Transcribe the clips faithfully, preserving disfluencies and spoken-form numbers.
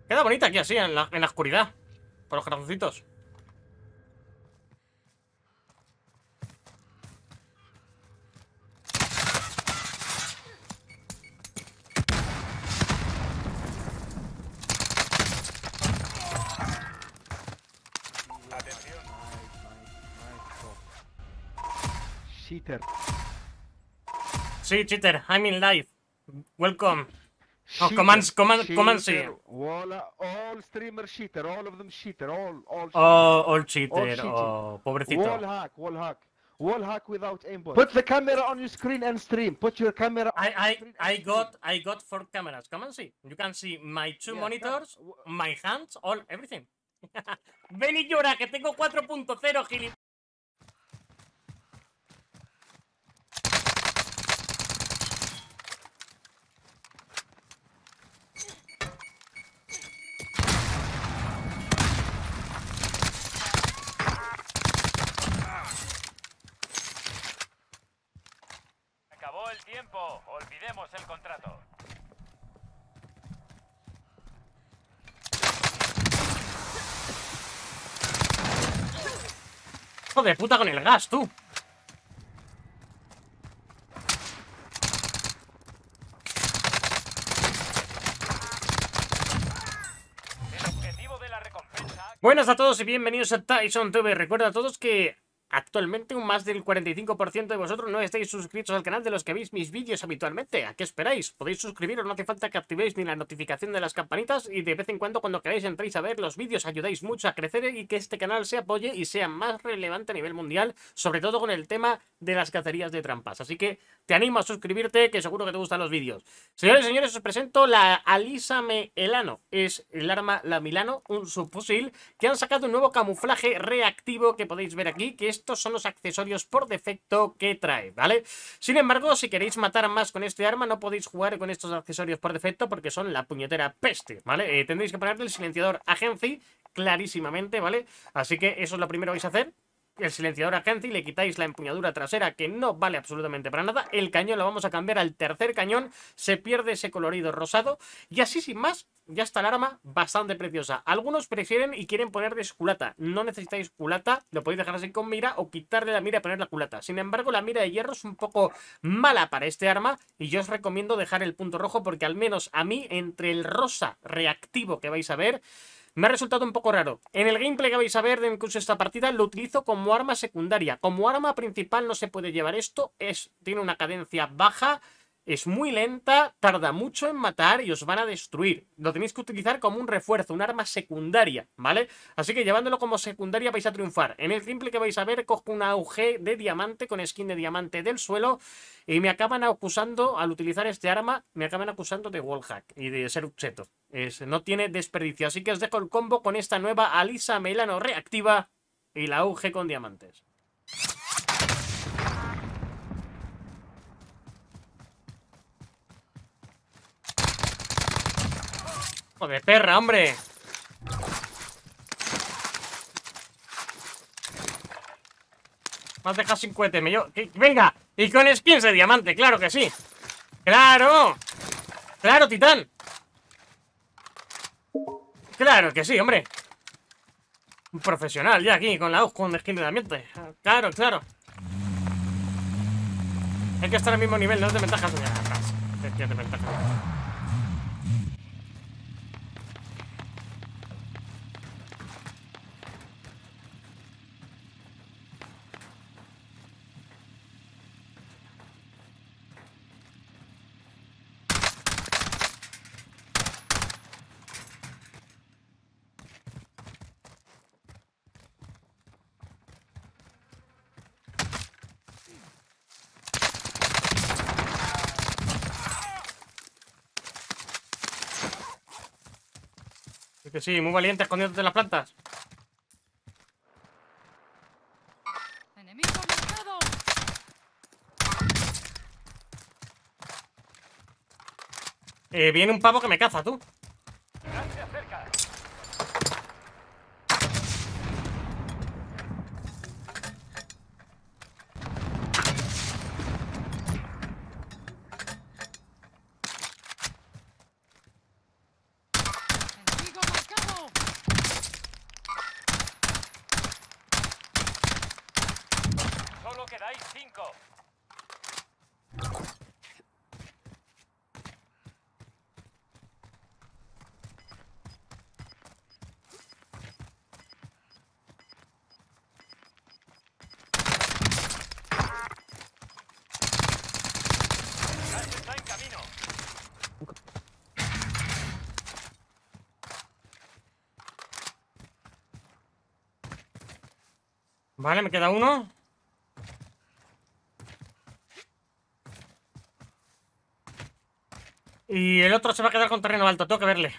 Queda bonita aquí así, en la, en la oscuridad. Por los corazoncitos. Atención. Cheater. Sí, cheater, I'm in live. Welcome. Oh, Cheater. commands, command, command, sí. Cheater. Walla, all streamers cheater, all of them cheater, all, all Oh, all All cheater. cheating. Oh, Wall pobrecito. hack, wall hack. Wall hack without aimbot. Put the camera on your screen and stream. Put your camera on I, your I, screen and I stream. got, I got four cameras. Come and see. You can see my two Yeah, monitors, come- my hands, all, everything. Ven y llora, que tengo cuatro punto cero, gilip. Acabó el tiempo. Olvidemos el contrato. Hijo de puta con el gas, tú. El objetivo de la recompensa... Buenas a todos y bienvenidos a Tyson T V. Recuerda a todos que actualmente un más del cuarenta y cinco por ciento de vosotros no estáis suscritos al canal de los que veis mis vídeos habitualmente. ¿A qué esperáis? Podéis suscribiros, no hace falta que activéis ni la notificación de las campanitas y de vez en cuando cuando queráis entréis a ver los vídeos, ayudáis mucho a crecer y que este canal se apoye y sea más relevante a nivel mundial, sobre todo con el tema de las cacerías de trampas. Así que te animo a suscribirte, que seguro que te gustan los vídeos. Señores y señores, os presento la Alisa Melano. Es el arma La Milano, un subfusil que han sacado un nuevo camuflaje reactivo que podéis ver aquí, que estos son los accesorios por defecto que trae, ¿vale? Sin embargo, si queréis matar más con este arma, no podéis jugar con estos accesorios por defecto porque son la puñetera peste, ¿vale? Eh, tendréis que ponerle el silenciador Agency clarísimamente, ¿vale? Así que eso es lo primero que vais a hacer. El silenciador Agency, le quitáis la empuñadura trasera que no vale absolutamente para nada. El cañón lo vamos a cambiar al tercer cañón. Se pierde ese colorido rosado. Y así sin más, ya está el arma bastante preciosa. Algunos prefieren y quieren ponerles culata. No necesitáis culata, lo podéis dejar así con mira o quitarle la mira y poner la culata. Sin embargo, la mira de hierro es un poco mala para este arma y yo os recomiendo dejar el punto rojo porque al menos a mí, entre el rosa reactivo que vais a ver, me ha resultado un poco raro. En el gameplay que vais a ver de incluso esta partida lo utilizo como arma secundaria. Como arma principal no se puede llevar esto. Es, tiene una cadencia baja, es muy lenta, tarda mucho en matar y os van a destruir. Lo tenéis que utilizar como un refuerzo, un arma secundaria, ¿vale? Así que llevándolo como secundaria vais a triunfar. En el gameplay que vais a ver cojo una A U G de diamante con skin de diamante del suelo y me acaban acusando, al utilizar este arma, me acaban acusando de wallhack y de ser cheto. Es, no tiene desperdicio, así que os dejo el combo con esta nueva Alisa Melano reactiva y la A U G con diamantes. ¡Joder, perra, hombre! Me has dejado sin cohete, me yo... ¿Qué? ¡Venga! Y con skins de diamante, claro que sí. ¡Claro! ¡Claro, titán! Claro que sí, hombre. Un profesional ya aquí con la U G con skin de diamante. Claro, claro. Hay que estar al mismo nivel, no es de ventajas. Ya, atrás. Es de ventajas. Es que sí, muy valiente escondiéndote en las plantas. ¡Enemigo marcado! Eh, viene un pavo que me caza, tú. ¡Gas se acerca! ¡Enemigo cinco. Gas está en camino. Vale, me queda uno. Y el otro se va a quedar con terreno alto, tengo que verle.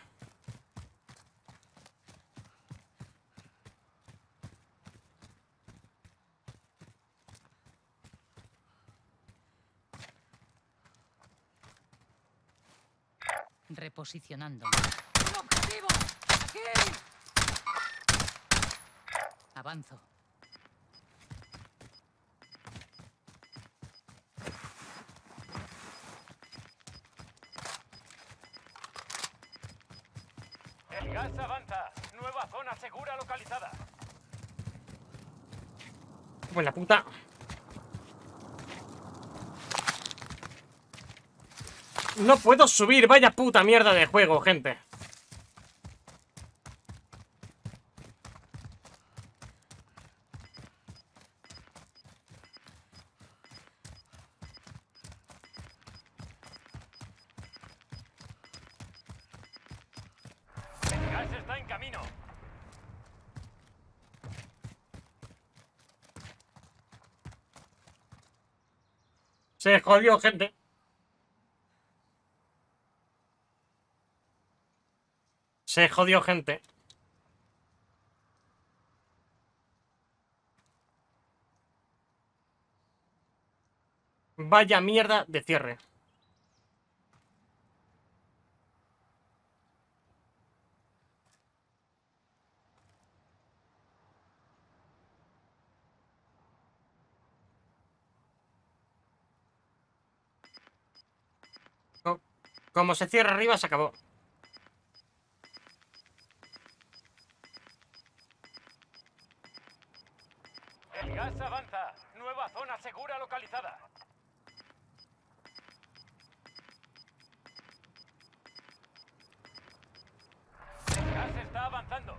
Reposicionando. ¡Un objetivo! ¡Aquí! Avanzo. El gas avanza. Nueva zona segura localizada. Pues la puta. No puedo subir, vaya puta mierda de juego, gente. El gas está en camino. Se jodió, gente. Se jodió, gente. Vaya mierda de cierre. Co- Como se cierra arriba, se acabó. El gas avanza. Nueva zona segura localizada. El gas está avanzando.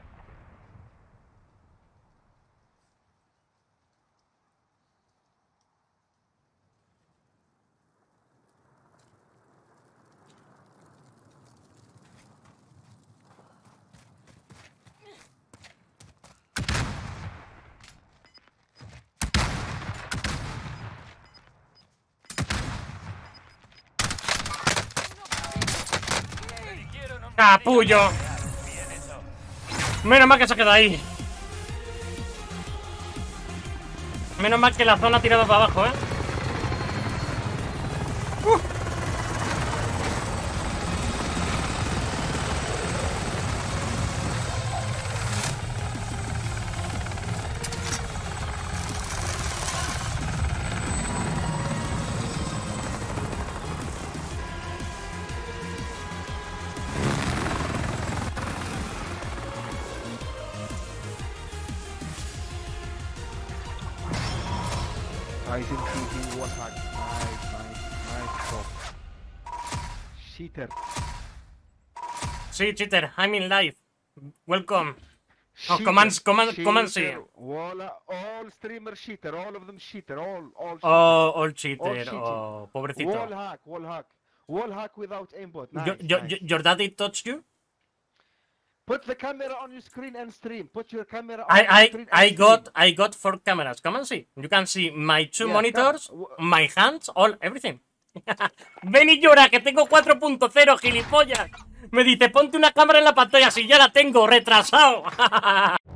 Eligieron un ¡Capullo! Bien hecho. Menos mal que se queda ahí. Menos mal que la zona ha tirado para abajo, ¿eh? Uh. Nice in shooting, one hack. Nice, nice, nice shot. Cheater. Sí, cheater, I'm in live. Welcome. Oh, commands, command, command, sí. Cheater. All, all streamers cheater, all of them cheater, all, all cheater. Oh, all cheater. All cheating. Oh, pobrecito. Wall hack, wall hack. Wall hack without aimbot. Nice, Yo, yo, nice. yo, your daddy touched you? Put the camera on your screen and stream. Put your camera on I, your I, screen and I stream. got, I got four cameras. Come and see. You can see my two Yeah, monitors, come. my hands, all, everything. Ven y llora, que tengo cuatro punto cero, gilipollas. Me dice, ponte una cámara en la pantalla, si ya la tengo, retrasado.